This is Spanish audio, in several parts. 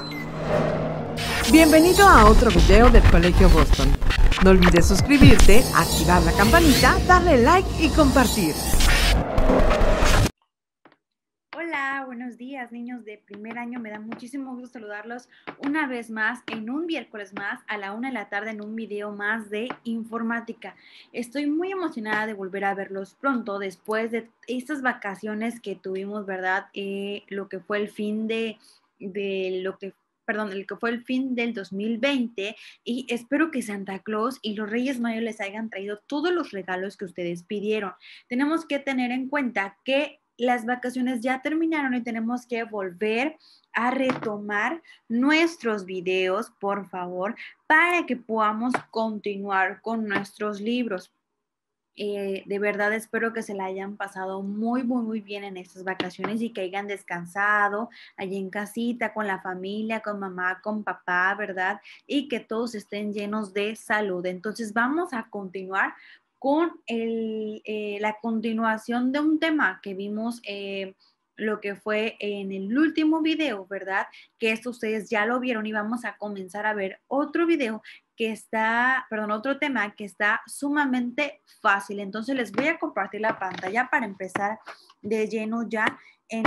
Bienvenido a otro video del Colegio Boston. No olvides suscribirte, activar la campanita, darle like y compartir. Hola, buenos días niños de primer año. Me da muchísimo gusto saludarlos una vez más en un miércoles más a la 1 de la tarde en un video más de informática. Estoy muy emocionada de volver a verlos pronto después de estas vacaciones que tuvimos, ¿verdad? Lo que fue el fin el que fue el fin del 2020 y espero que Santa Claus y los Reyes Magos les hayan traído todos los regalos que ustedes pidieron. Tenemos que tener en cuenta que las vacaciones ya terminaron y tenemos que volver a retomar nuestros videos, por favor, para que podamos continuar con nuestros libros. De verdad espero que se la hayan pasado muy bien en estas vacaciones y que hayan descansado allí en casita, con la familia, con mamá, con papá, ¿verdad? Y que todos estén llenos de salud. Entonces vamos a continuar con la continuación de un tema que vimos lo que fue en el último video, ¿verdad? Que esto ustedes ya lo vieron y vamos a comenzar a ver otro video otro tema que está sumamente fácil. Entonces les voy a compartir la pantalla para empezar de lleno ya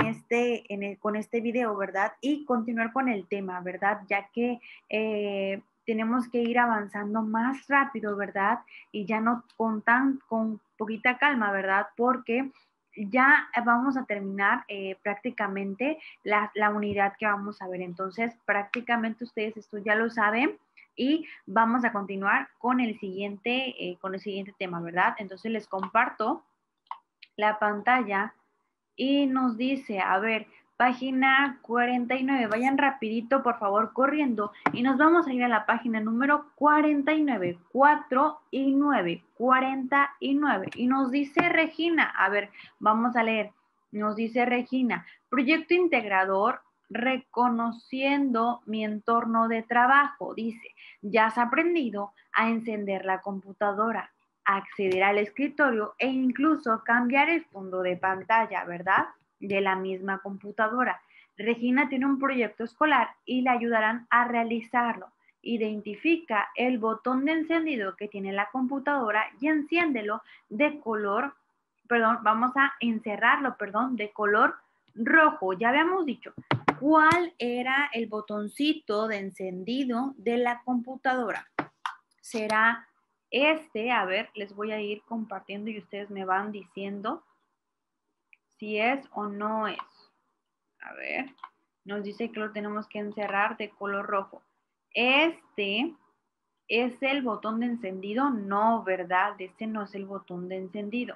con este video, ¿verdad? Y continuar con el tema, ¿verdad? Ya que tenemos que ir avanzando más rápido, ¿verdad? Y ya no con poquita calma, ¿verdad? Porque ya vamos a terminar prácticamente la unidad que vamos a ver. Entonces, prácticamente ustedes esto ya lo saben. Y vamos a continuar con el siguiente tema, ¿verdad? Entonces les comparto la pantalla y nos dice, a ver, página 49, vayan rapidito, por favor, corriendo, y nos vamos a ir a la página número 49, 4 y 9, 49, y nos dice Regina, a ver, vamos a leer, nos dice Regina, proyecto integrador reconociendo mi entorno de trabajo, dice, ya has aprendido a encender la computadora, acceder al escritorio e incluso cambiar el fondo de pantalla, ¿verdad? De la misma computadora. Regina tiene un proyecto escolar y le ayudarán a realizarlo. Identifica el botón de encendido que tiene la computadora y enciéndelo de color, vamos a encerrarlo, de color rojo. Ya habíamos dicho cuál era el botoncito de encendido de la computadora. Será a ver, les voy a ir compartiendo y ustedes me van diciendo si es o no es. A ver, nos dice que lo tenemos que encerrar de color rojo. ¿Este es el botón de encendido? No, ¿verdad? Este no es el botón de encendido.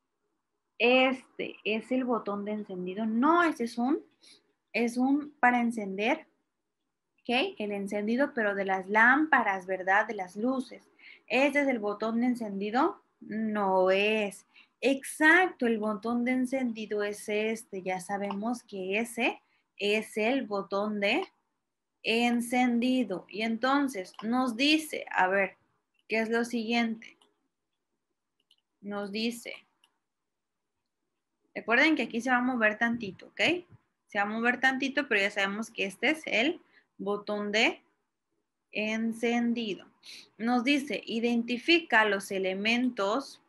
Este es el botón de encendido. No, ese es un para encender, ¿ok? El encendido, pero de las lámparas, ¿verdad? De las luces. ¿Este es el botón de encendido? No es. Exacto, el botón de encendido es este. Ya sabemos que ese es el botón de encendido. Y entonces nos dice, a ver, ¿qué es lo siguiente? Nos dice, recuerden que aquí se va a mover tantito, ¿ok? Se va a mover tantito, pero ya sabemos que este es el botón de encendido. Nos dice, identifica los elementos,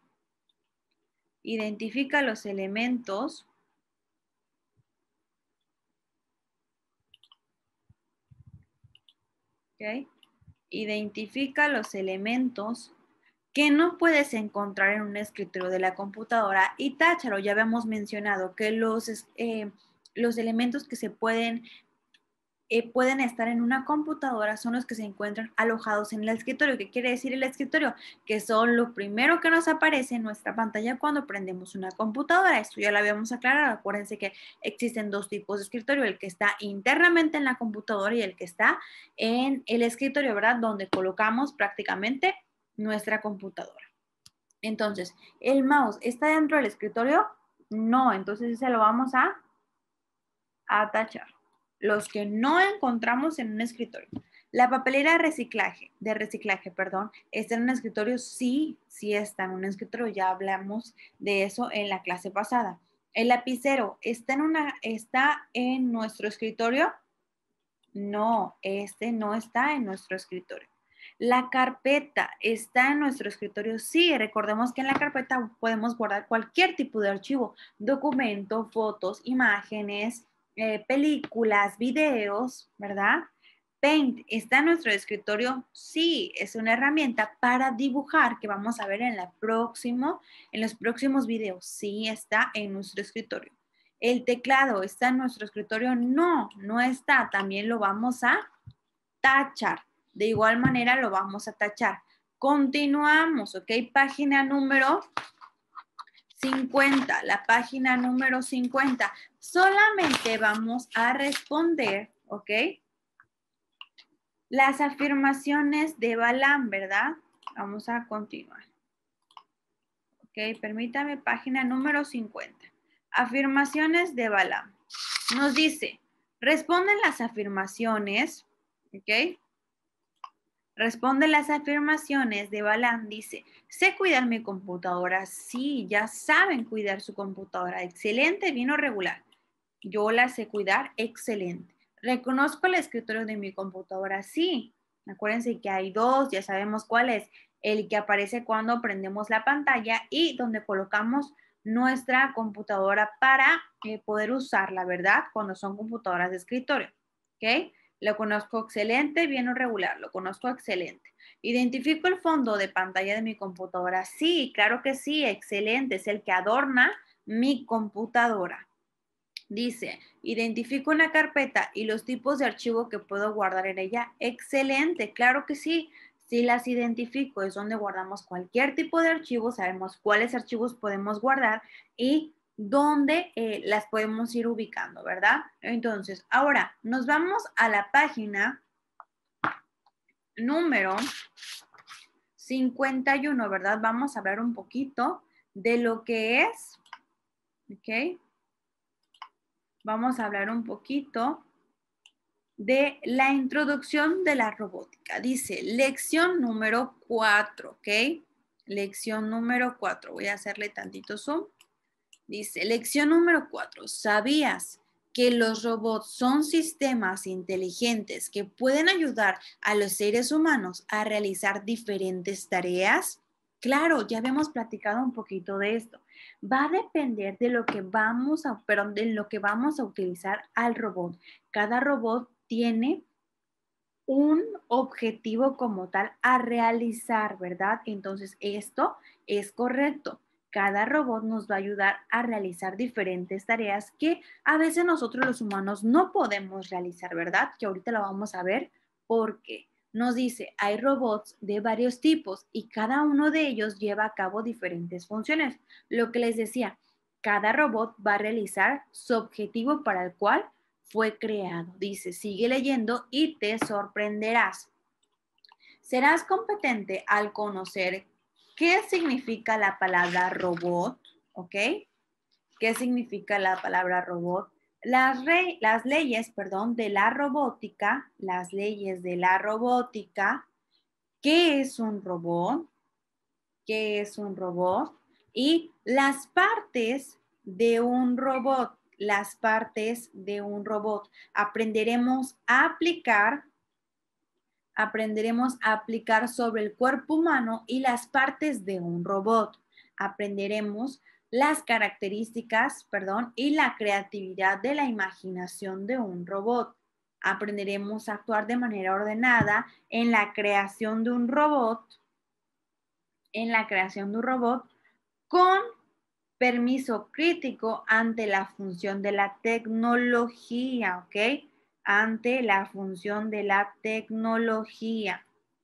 ¿ok? Identifica los elementos que no puedes encontrar en un escritorio de la computadora y táchalo. Ya habíamos mencionado que los elementos que se pueden estar en una computadora son los que se encuentran alojados en el escritorio. ¿Qué quiere decir el escritorio? Que son lo primero que nos aparece en nuestra pantalla cuando prendemos una computadora. Esto ya lo habíamos aclarado. Acuérdense que existen dos tipos de escritorio, el que está internamente en la computadora y el que está en el escritorio, ¿verdad? Donde colocamos prácticamente nuestra computadora. Entonces, ¿el mouse está dentro del escritorio? No, entonces ese lo vamos a tachar. Los que no encontramos en un escritorio. La papelera de reciclaje, está en un escritorio, sí está en un escritorio, ya hablamos de eso en la clase pasada. El lapicero está en nuestro escritorio, No, este no está en nuestro escritorio. La carpeta está en nuestro escritorio. Sí, recordemos que en la carpeta podemos guardar cualquier tipo de archivo, documento, fotos, imágenes, películas, videos, ¿verdad? Paint está en nuestro escritorio. Sí, es una herramienta para dibujar que vamos a ver en los próximos videos. Sí, está en nuestro escritorio. ¿El teclado está en nuestro escritorio? No, no está. También lo vamos a tachar. De igual manera lo vamos a tachar. Continuamos, ¿ok? Página número 50. La página número 50. Solamente vamos a responder, ¿ok? Las afirmaciones de Balaam, ¿verdad? Vamos a continuar. Ok, permítame, página número 50. Afirmaciones de Balaam. Nos dice, responden las afirmaciones, ¿ok? Responden las afirmaciones de Balaam, dice, sé cuidar mi computadora. Sí, ya saben cuidar su computadora. Excelente, bien o regular. Yo la sé cuidar, excelente. ¿Reconozco el escritorio de mi computadora? Sí. Acuérdense que hay dos, ya sabemos cuál es. El que aparece cuando prendemos la pantalla y donde colocamos nuestra computadora para poder usarla, ¿verdad? Cuando son computadoras de escritorio. ¿Ok? Lo conozco excelente, bien o regular. Lo conozco excelente. ¿Identifico el fondo de pantalla de mi computadora? Sí, claro que sí, excelente. Es el que adorna mi computadora. Dice, identifico una carpeta y los tipos de archivo que puedo guardar en ella. Excelente, claro que sí. Si las identifico, es donde guardamos cualquier tipo de archivo, sabemos cuáles archivos podemos guardar y dónde las podemos ir ubicando, ¿verdad? Entonces, ahora nos vamos a la página número 51, ¿verdad? Vamos a hablar un poquito de lo que es, ¿ok? Vamos a hablar un poquito de la introducción de la robótica. Dice, lección número 4, ¿ok? Lección número 4. Voy a hacerle tantito zoom. Dice, lección número 4. ¿Sabías que los robots son sistemas inteligentes que pueden ayudar a los seres humanos a realizar diferentes tareas? Claro, ya habíamos platicado un poquito de esto. Va a depender de lo que vamos a utilizar al robot. Cada robot tiene un objetivo como tal a realizar, ¿verdad? Entonces, esto es correcto. Cada robot nos va a ayudar a realizar diferentes tareas que a veces nosotros los humanos no podemos realizar, ¿verdad? Que ahorita lo vamos a ver porque nos dice, hay robots de varios tipos y cada uno de ellos lleva a cabo diferentes funciones. Lo que les decía, cada robot va a realizar su objetivo para el cual fue creado. Dice, sigue leyendo y te sorprenderás. Serás competente al conocer qué significa la palabra robot, ¿ok? ¿Qué significa la palabra robot? Las leyes, de la robótica, las leyes de la robótica. ¿Qué es un robot? ¿Qué es un robot? Y las partes de un robot, las partes de un robot. Aprenderemos a aplicar sobre el cuerpo humano y las partes de un robot. Aprenderemos las características, y la creatividad de la imaginación de un robot. Aprenderemos a actuar de manera ordenada en la creación de un robot, con permiso crítico ante la función de la tecnología, ¿ok? Ante la función de la tecnología.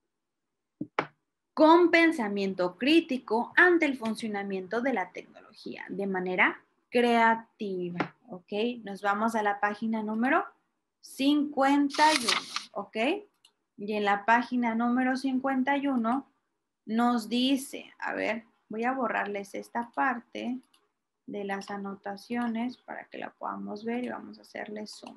Con pensamiento crítico ante el funcionamiento de la tecnología, de manera creativa, ¿ok? Nos vamos a la página número 51, ¿ok? Y en la página número 51 nos dice, a ver, voy a borrarles esta parte de las anotaciones para que la podamos ver y vamos a hacerle zoom.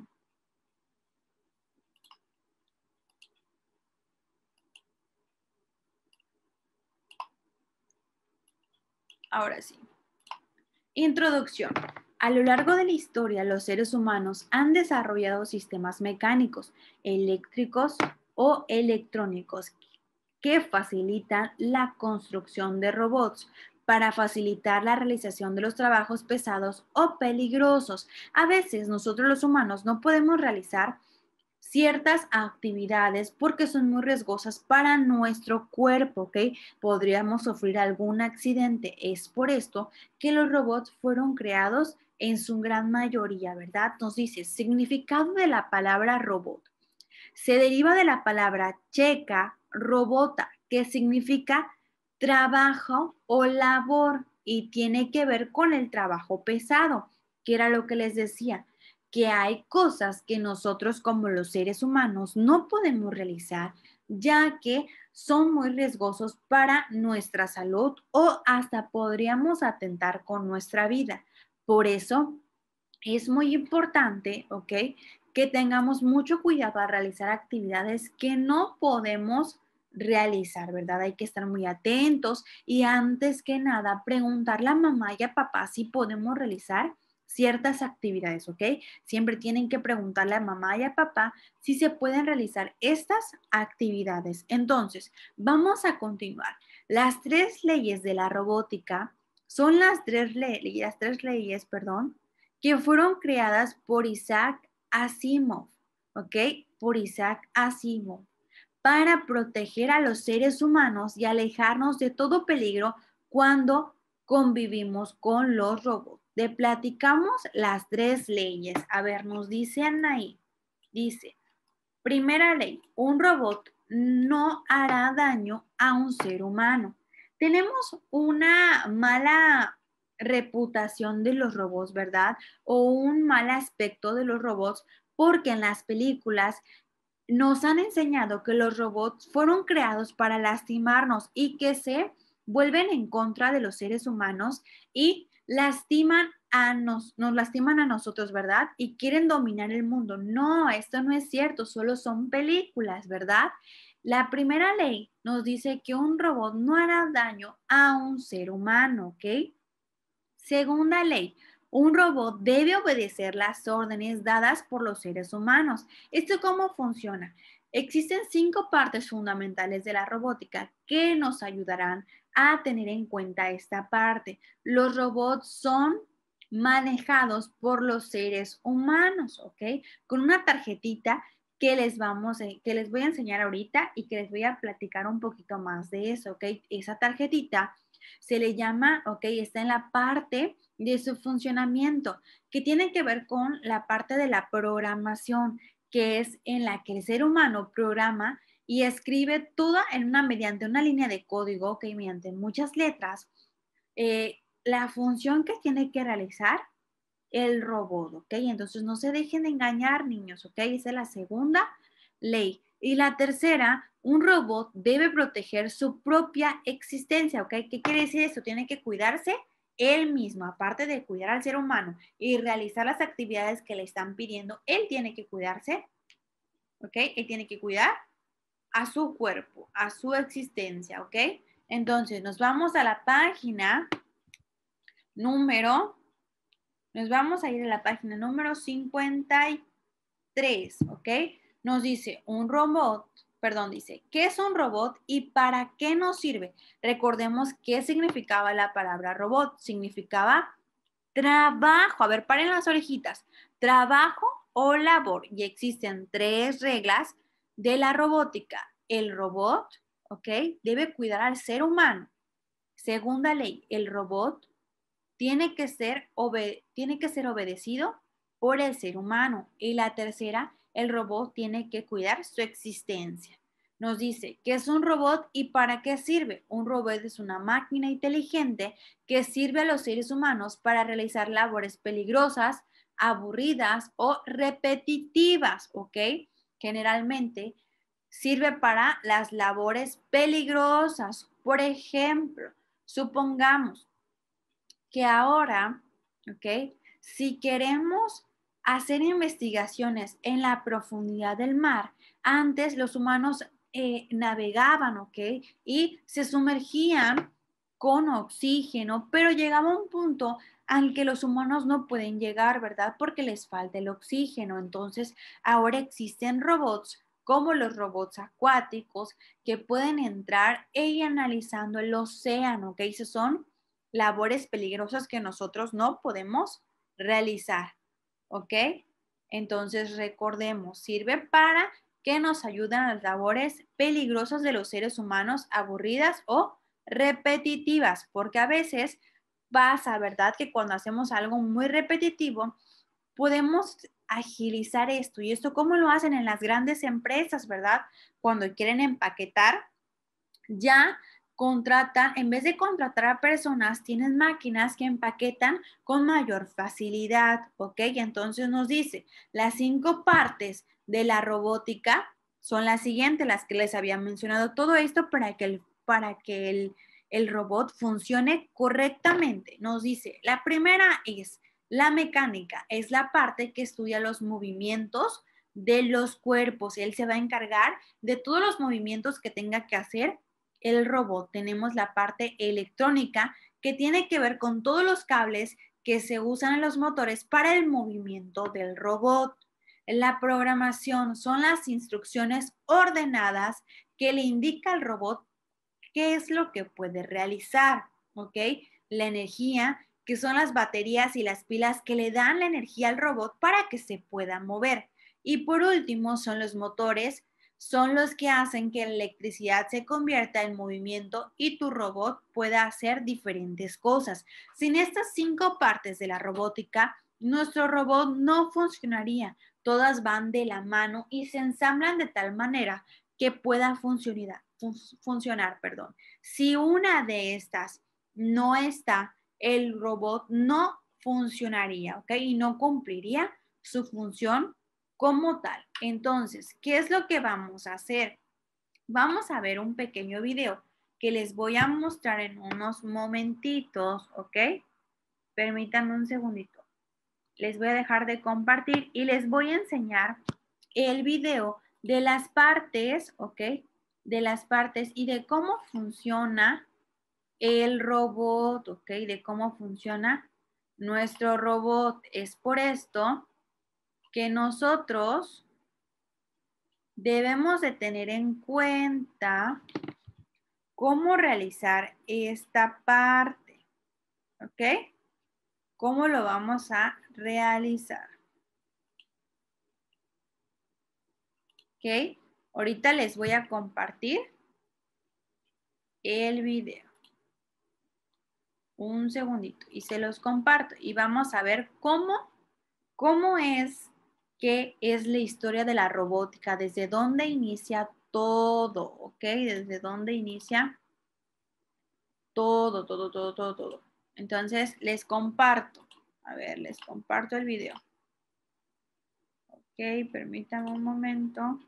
Ahora sí. Introducción. A lo largo de la historia, los seres humanos han desarrollado sistemas mecánicos, eléctricos o electrónicos que facilitan la construcción de robots para facilitar la realización de los trabajos pesados o peligrosos. A veces nosotros los humanos no podemos realizar ciertas actividades porque son muy riesgosas para nuestro cuerpo, ¿ok? Podríamos sufrir algún accidente. Es por esto que los robots fueron creados en su gran mayoría, ¿verdad? Nos dice, significado de la palabra robot. Se deriva de la palabra checa, robota, que significa trabajo o labor y tiene que ver con el trabajo pesado, que era lo que les decía, que hay cosas que nosotros como los seres humanos no podemos realizar, ya que son muy riesgosos para nuestra salud o hasta podríamos atentar con nuestra vida. Por eso es muy importante, ¿ok? Que tengamos mucho cuidado al realizar actividades que no podemos realizar, ¿verdad? Hay que estar muy atentos y antes que nada preguntarle a mamá y a papá si podemos realizar ciertas actividades, ¿ok? Siempre tienen que preguntarle a mamá y a papá si se pueden realizar estas actividades. Entonces, vamos a continuar. Las tres leyes de la robótica son las tres leyes, perdón, que fueron creadas por Isaac Asimov, ¿ok? Por Isaac Asimov, para proteger a los seres humanos y alejarnos de todo peligro cuando convivimos con los robots. Le platicamos las tres leyes. A ver, nos dicen ahí. Dice, primera ley, un robot no hará daño a un ser humano. Tenemos una mala reputación de los robots, ¿verdad? O un mal aspecto de los robots porque en las películas nos han enseñado que los robots fueron creados para lastimarnos y que se vuelven en contra de los seres humanos y nos lastiman a nosotros, ¿verdad? Y quieren dominar el mundo. No, esto no es cierto, solo son películas, ¿verdad? La primera ley nos dice que un robot no hará daño a un ser humano, ¿ok? Segunda ley, un robot debe obedecer las órdenes dadas por los seres humanos. ¿Esto cómo funciona? Existen 5 partes fundamentales de la robótica que nos ayudarán a tener en cuenta esta parte. Los robots son manejados por los seres humanos, ¿ok? Con una tarjetita que les voy a enseñar ahorita y que les voy a platicar un poquito más de eso, ¿ok? Esa tarjetita se le llama, ok, está en la parte de su funcionamiento, que tiene que ver con la parte de la programación, que es en la que el ser humano programa y escribe toda mediante una línea de código, ok, mediante muchas letras, la función que tiene que realizar el robot, ¿ok? Entonces no se dejen de engañar, niños, ¿ok? Esa es la segunda ley. Y la tercera, un robot debe proteger su propia existencia, ¿ok? ¿Qué quiere decir eso? Tiene que cuidarse él mismo, aparte de cuidar al ser humano y realizar las actividades que le están pidiendo, él tiene que cuidarse, ¿ok? Él tiene que cuidar a su cuerpo, a su existencia, ¿ok? Entonces, nos vamos a la página número Nos vamos a ir a la página número 53, ¿ok? Nos dice dice, ¿qué es un robot y para qué nos sirve? Recordemos qué significaba la palabra robot. Significaba trabajo. A ver, paren las orejitas. Trabajo o labor. Y existen 3 reglas de la robótica. El robot, ¿ok? Debe cuidar al ser humano. Segunda ley, el robot tiene que ser obedecido por el ser humano. Y la tercera, el robot tiene que cuidar su existencia. Nos dice, ¿qué es un robot y para qué sirve? Un robot es una máquina inteligente que sirve a los seres humanos para realizar labores peligrosas, aburridas o repetitivas, ¿ok? Generalmente sirve para las labores peligrosas. Por ejemplo, supongamos que ahora, ¿ok? Si queremos hacer investigaciones en la profundidad del mar, antes los humanos navegaban, ¿ok? Y se sumergían con oxígeno, pero llegaba un punto al que los humanos no pueden llegar, ¿verdad? Porque les falta el oxígeno. Entonces, ahora existen robots como los robots acuáticos que pueden entrar e ir analizando el océano, ¿ok? Esas son labores peligrosas que nosotros no podemos realizar, ¿ok? Entonces, recordemos, sirve para que nos ayuden a las labores peligrosas de los seres humanos, aburridas o repetitivas, porque a veces pasa, ¿verdad? Que cuando hacemos algo muy repetitivo, podemos agilizar esto. ¿Y esto cómo lo hacen en las grandes empresas, verdad? Cuando quieren empaquetar, ya contratan, en vez de contratar a personas, tienen máquinas que empaquetan con mayor facilidad, ¿ok? Y entonces nos dice, las 5 partes de la robótica son las siguientes, las que les había mencionado. Todo esto para que el robot funcione correctamente. Nos dice, la primera es la mecánica, es la parte que estudia los movimientos de los cuerpos. Él se va a encargar de todos los movimientos que tenga que hacer el robot. Tenemos la parte electrónica que tiene que ver con todos los cables que se usan en los motores para el movimiento del robot. La programación son las instrucciones ordenadas que le indica al robot qué es lo que puede realizar, ¿ok? La energía, que son las baterías y las pilas que le dan la energía al robot para que se pueda mover. Y por último, son los motores, son los que hacen que la electricidad se convierta en movimiento y tu robot pueda hacer diferentes cosas. Sin estas 5 partes de la robótica, nuestro robot no funcionaría. Todas van de la mano y se ensamblan de tal manera que pueda funcionar. Si una de estas no está, el robot no funcionaría, ¿ok? Y no cumpliría su función como tal. Entonces, ¿qué es lo que vamos a hacer? Vamos a ver un pequeño video que les voy a mostrar en unos momentitos, ¿ok? Permítanme un segundito. Les voy a dejar de compartir y les voy a enseñar el video de las partes, ¿ok? De las partes y de cómo funciona el robot, ¿ok? De cómo funciona nuestro robot. Es por esto que nosotros debemos de tener en cuenta cómo realizar esta parte, ¿ok? ¿Cómo lo vamos a realizar? ¿Ok? Ahorita les voy a compartir el video. Un segundito y se los comparto y vamos a ver cómo es que es la historia de la robótica, desde dónde inicia todo, ¿ok? Desde dónde inicia todo. Entonces, les comparto. A ver, les comparto el video. Ok, permítanme un momento.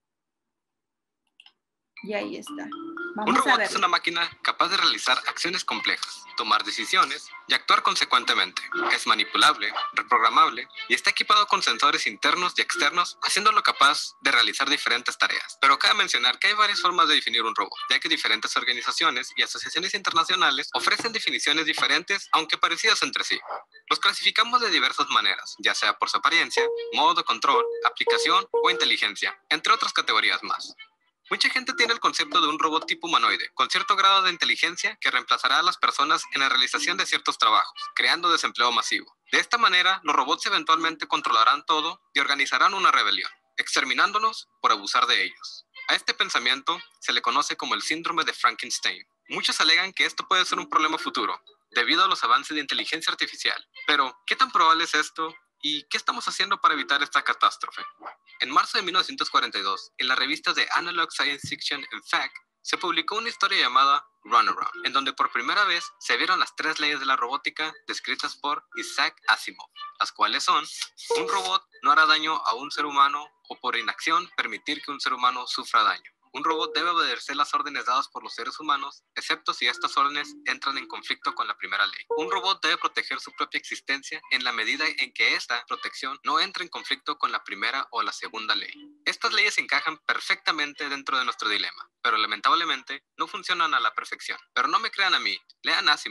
Y ahí está. Un robot es una máquina capaz de realizar acciones complejas, tomar decisiones y actuar consecuentemente. Es manipulable, reprogramable y está equipado con sensores internos y externos, haciéndolo capaz de realizar diferentes tareas. Pero cabe mencionar que hay varias formas de definir un robot, ya que diferentes organizaciones y asociaciones internacionales ofrecen definiciones diferentes, aunque parecidas entre sí. Los clasificamos de diversas maneras, ya sea por su apariencia, modo de control, aplicación o inteligencia, entre otras categorías más. Mucha gente tiene el concepto de un robot tipo humanoide, con cierto grado de inteligencia que reemplazará a las personas en la realización de ciertos trabajos, creando desempleo masivo. De esta manera, los robots eventualmente controlarán todo y organizarán una rebelión, exterminándonos por abusar de ellos. A este pensamiento se le conoce como el síndrome de Frankenstein. Muchos alegan que esto puede ser un problema futuro, debido a los avances de inteligencia artificial. Pero, ¿qué tan probable es esto? ¿Y qué estamos haciendo para evitar esta catástrofe? En marzo de 1942, en la revista de Analog Science Fiction and Fact, se publicó una historia llamada Runaround, en donde por primera vez se vieron las 3 leyes de la robótica descritas por Isaac Asimov, las cuales son: un robot no hará daño a un ser humano o por inacción permitir que un ser humano sufra daño. Un robot debe obedecer las órdenes dadas por los seres humanos, excepto si estas órdenes entran en conflicto con la primera ley. Un robot debe proteger su propia existencia en la medida en que esta protección no entre en conflicto con la primera o la segunda ley. Estas leyes encajan perfectamente dentro de nuestro dilema, pero lamentablemente no funcionan a la perfección. Pero no me crean a mí, lean Asimov.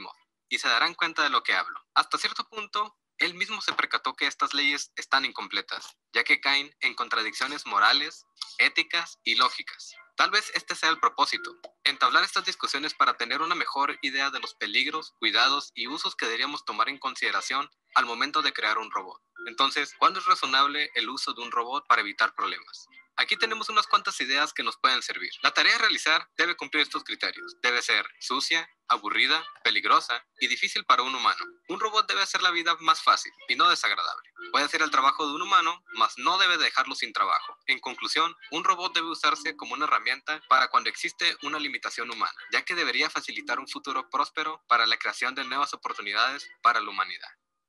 y se darán cuenta de lo que hablo. Hasta cierto punto, él mismo se percató que estas leyes están incompletas, ya que caen en contradicciones morales, éticas y lógicas. Tal vez este sea el propósito, entablar estas discusiones para tener una mejor idea de los peligros, cuidados y usos que deberíamos tomar en consideración al momento de crear un robot. Entonces, ¿cuándo es razonable el uso de un robot para evitar problemas? Aquí tenemos unas cuantas ideas que nos pueden servir. La tarea a realizar debe cumplir estos criterios. Debe ser sucia, aburrida, peligrosa y difícil para un humano. Un robot debe hacer la vida más fácil y no desagradable. Puede hacer el trabajo de un humano, mas no debe dejarlo sin trabajo. En conclusión, un robot debe usarse como una herramienta para cuando existe una limitación humana, ya que debería facilitar un futuro próspero para la creación de nuevas oportunidades para la humanidad.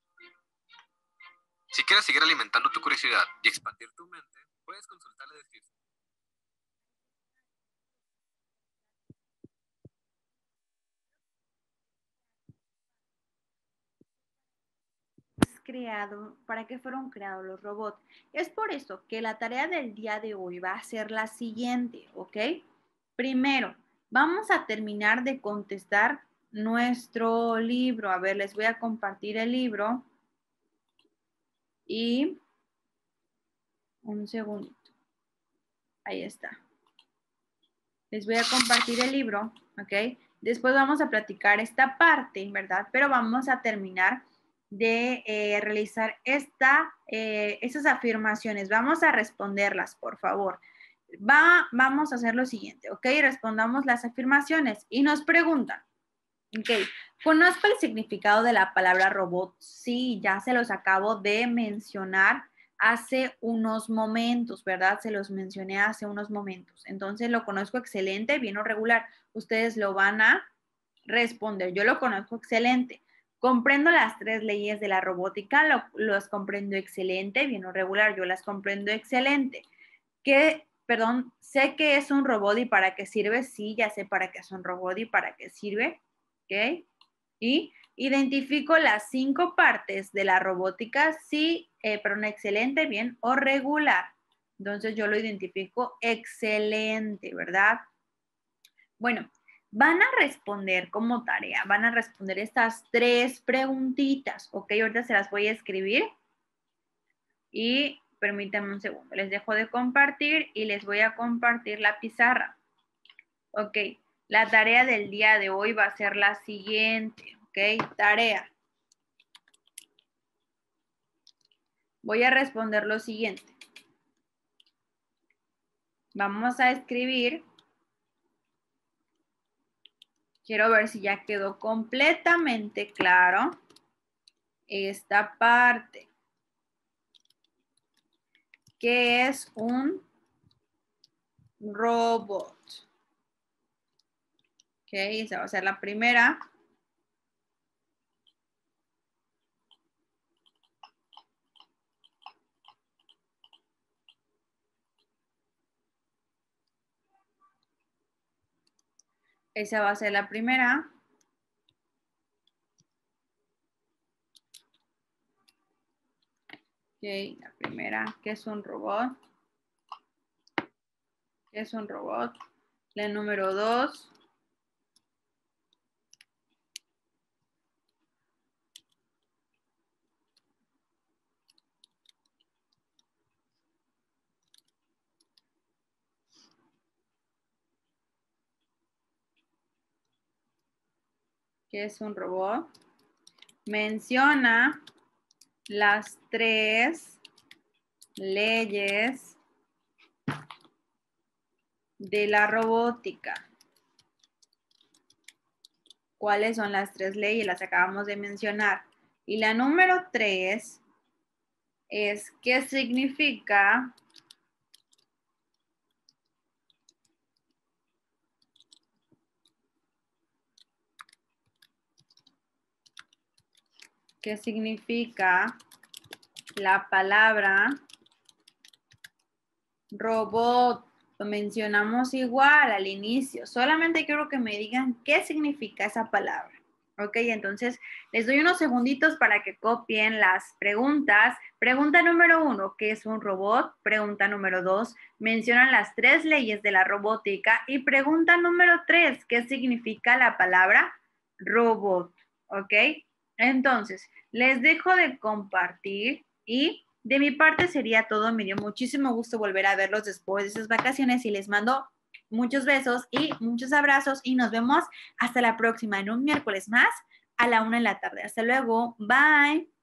Si quieres seguir alimentando tu curiosidad y expandir tu mente, puedes consultar la descripción. ¿Para qué fueron creados los robots? Es por eso que la tarea del día de hoy va a ser la siguiente, ¿ok? Primero, vamos a terminar de contestar nuestro libro. A ver, les voy a compartir el libro. Y un segundito. Ahí está. Les voy a compartir el libro, ¿ok? Después vamos a platicar esta parte, ¿verdad? Pero vamos a terminar de realizar esas afirmaciones. Vamos a responderlas, por favor. Vamos a hacer lo siguiente, ¿ok? Respondamos las afirmaciones y nos preguntan, ¿ok? ¿Conozco el significado de la palabra robot? Sí, ya se los acabo de mencionar hace unos momentos, ¿verdad? Se los mencioné hace unos momentos. Entonces, lo conozco excelente, bien o regular. Ustedes lo van a responder. Yo lo conozco excelente. Comprendo las 3 leyes de la robótica, los comprendo excelente, bien o regular. Yo las comprendo excelente. Sé que es un robot y para qué sirve. Sí, ya sé para qué es un robot y para qué sirve. ¿Ok? Y identifico las 5 partes de la robótica, sí, excelente, bien o regular. Entonces yo lo identifico excelente, ¿verdad? Bueno, van a responder como tarea, van a responder estas 3 preguntitas, ¿ok? Ahorita se las voy a escribir y permítanme un segundo. Les dejo de compartir y les voy a compartir la pizarra. Ok, la tarea del día de hoy va a ser la siguiente. Ok, tarea. Voy a responder lo siguiente. Vamos a escribir. Quiero ver si ya quedó completamente claro esta parte. ¿Qué es un robot? Ok, esa va a ser la primera. Esa va a ser la primera. Ok, la primera, ¿qué es un robot? ¿Qué es un robot? La número 2. ¿Qué es un robot? Menciona las 3 leyes de la robótica. ¿Cuáles son las 3 leyes? Las acabamos de mencionar. Y la número 3 es ¿qué significa la palabra robot? Lo mencionamos igual al inicio. Solamente quiero que me digan qué significa esa palabra. Ok, entonces les doy unos segunditos para que copien las preguntas. Pregunta número 1, ¿qué es un robot? Pregunta número 2, mencionan las 3 leyes de la robótica. Y pregunta número 3, ¿qué significa la palabra robot? ¿ok? Entonces, les dejo de compartir y de mi parte sería todo. Me dio muchísimo gusto volver a verlos después de esas vacaciones y les mando muchos besos y muchos abrazos y nos vemos hasta la próxima en un miércoles más a la 1 de la tarde. Hasta luego. Bye.